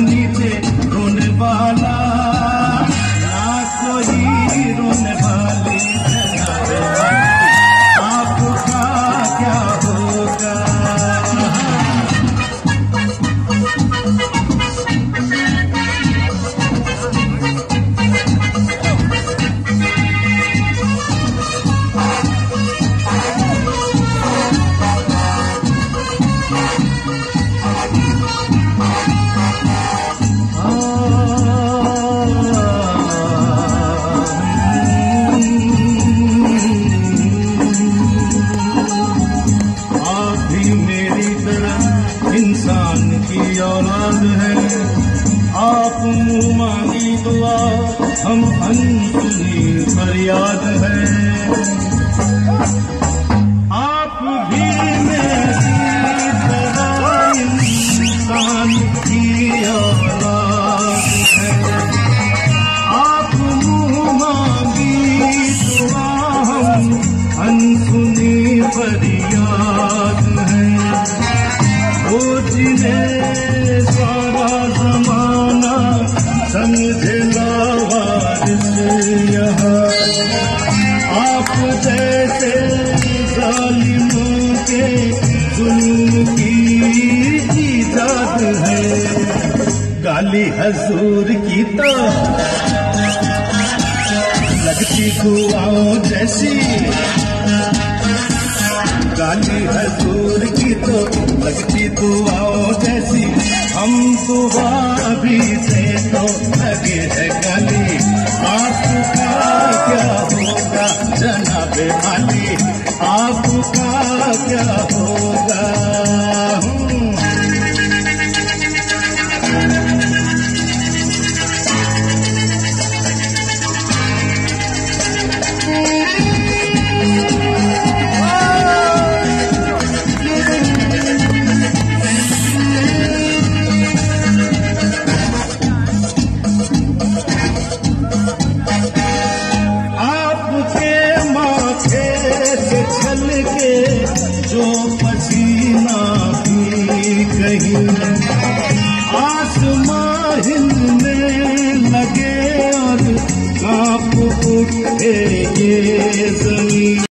नीचे रोने वाला ना कोई रोने वाली जनाबे हाली, आपका क्या होगा। इंसान की औलाद है, आप मुँह मांगी दुआ, हम अनसुनी फरियाद है। आप भी मेरी तरह इंसान की औलाद है, आप मुँह मांगी दुआ, हम अनसुनी फरियाद है। वो जिन्हें सारा जमाना समझे लावारिस यहाँ, आप जैसे जालिमों के जुल्म की इजाद है। गाली हजूर की तो लगती दुआओं जैसी, गाली हजूर की तो लगती दुआओं जैसी, हम दुआ भी से तो लगे है गाली, आपका क्या होगा जनाबे हाली, आपका क्या होगा। जो पसीना भी कहीं